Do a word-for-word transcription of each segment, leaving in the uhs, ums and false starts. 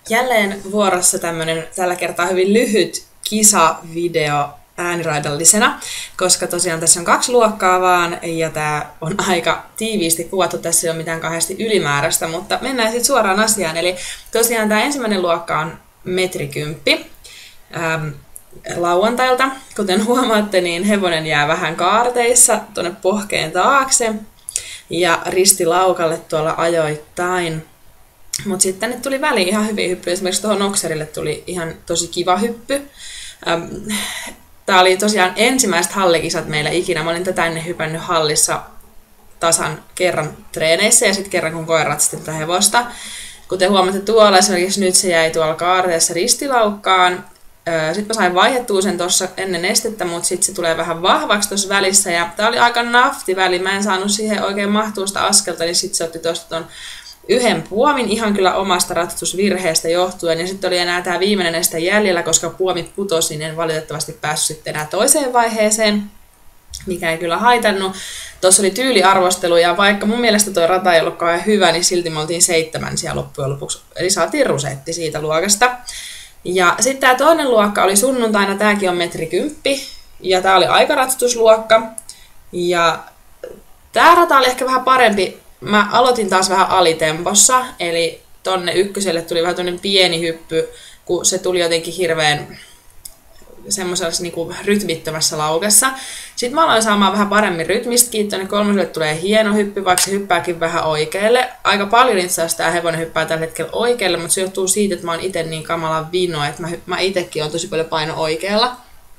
Jälleen vuorossa tämmönen tällä kertaa hyvin lyhyt kisavideo ääniraidallisena, koska tosiaan tässä on kaksi luokkaa vaan ja tää on aika tiiviisti kuvattu, tässä ei ole mitään kahdesti ylimääräistä, mutta mennään sitten suoraan asiaan. Eli tosiaan tämä ensimmäinen luokka on metrikymppi ähm, lauantailta. Kuten huomaatte, niin hevonen jää vähän kaarteissa tuonne pohkeen taakse ja ristilaukalle tuolla ajoittain. Mutta sitten tänne tuli väliin ihan hyviä hyppyjä. Esimerkiksi tuohon okserille tuli ihan tosi kiva hyppy. Tämä oli tosiaan ensimmäiset hallikisat meillä ikinä. Mä olin tätä ennen hypännyt hallissa tasan kerran treeneissä ja sitten kerran kun koira ratsasti tätä hevosta. Kuten huomaatte tuolla, esimerkiksi nyt se jäi tuolla kaarteessa ristilaukkaan. Sitten mä sain vaihdettua sen tuossa ennen estettä, mutta sitten se tulee vähän vahvaksi tuossa välissä. Ja tää oli aika nafti väli. Mä en saanut siihen oikein mahtua sitä askelta, niin sitten se otti tuosta ton yhden puomin ihan kyllä omasta ratsastusvirheestä johtuen. Ja sitten oli enää tämä viimeinen este jäljellä, koska puomit putosi, niin en valitettavasti päässyt sitten enää toiseen vaiheeseen, mikä ei kyllä haitannut. Tuossa oli tyyliarvostelu, ja vaikka mun mielestä tuo rata ei ollut kauhean hyvä, niin silti me oltiin seitsemän siellä loppujen lopuksi. Eli saatiin rusetti siitä luokasta. Ja sitten tämä toinen luokka oli sunnuntaina, tämäkin on metri kymppi, ja tämä oli aikaratsastusluokka. Ja tämä rata oli ehkä vähän parempi. Mä aloitin taas vähän alitempossa, eli tonne ykköselle tuli vähän toinen pieni hyppy, kun se tuli jotenkin hirveän semmoisessa niinku rytmittömässä laukessa. Sitten mä aloin saamaan vähän paremmin rytmistäkin, tonne kolmoselle tulee hieno hyppy, vaikka se hyppääkin vähän oikealle. Aika paljon itse asiassa tää hevonen hyppää tällä hetkellä oikealle, mutta se johtuu siitä, että mä oon itse niin kamalan vino, että mä, mä itekin oon tosi paljon paino oikealla.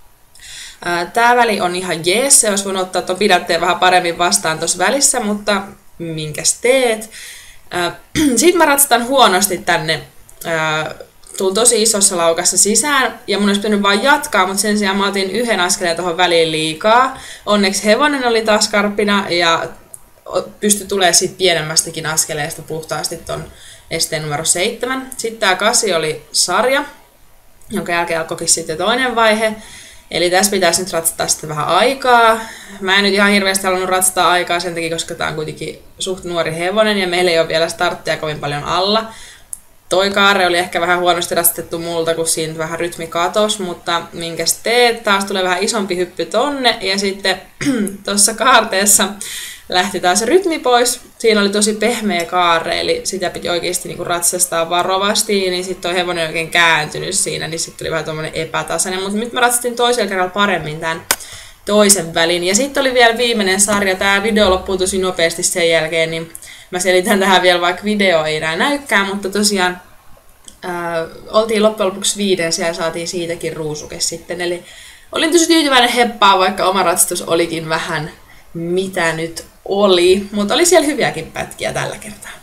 Tää väli on ihan jees, se olisi voinut ottaa tuon pidätteen vähän paremmin vastaan tuossa välissä, mutta minkäs teet. Sitten mä ratsastan huonosti tänne. Tuun tosi isossa laukassa sisään ja mun olisi pitänyt vaan jatkaa, mutta sen sijaan mä otin yhden askeleen tuohon väliin liikaa. Onneksi hevonen oli taas karppina ja pystyi tulemaan siitä pienemmästäkin askeleesta puhtaasti ton esteen numero seitsemän. Sitten tää kasi oli sarja, jonka jälkeen alkoikin sitten toinen vaihe. Eli tässä pitäisi nyt ratsastaa sitten vähän aikaa. Mä en nyt ihan hirveästi halunnut ratsastaa aikaa sen takia, koska tää on kuitenkin suht nuori hevonen ja meillä ei ole vielä starttia kovin paljon alla. Toi kaare oli ehkä vähän huonosti ratsastettu multa, kun siinä vähän rytmi katos, mutta minkäs teet, taas tulee vähän isompi hyppy tonne ja sitten tuossa kaarteessa lähti taas rytmi pois. Siinä oli tosi pehmeä kaare, eli sitä piti oikeasti niinku ratsastaa varovasti, niin sitten toi hevonen oikein kääntynyt siinä, niin sitten tuli vähän tommonen epätasainen, mutta nyt mä ratsastin toisella kerralla paremmin tämän toisen välin. Ja sitten oli vielä viimeinen sarja, tää video loppuu tosi nopeasti sen jälkeen, niin mä selitän tähän vielä, vaikka video ei enää näykään, mutta tosiaan ää, oltiin loppujen lopuksi viiden, siellä saatiin siitäkin ruusuke sitten, eli olin tosi tyytyväinen heppaa, vaikka oma ratsastus olikin vähän mitä nyt oli, mutta oli siellä hyviäkin pätkiä tällä kertaa.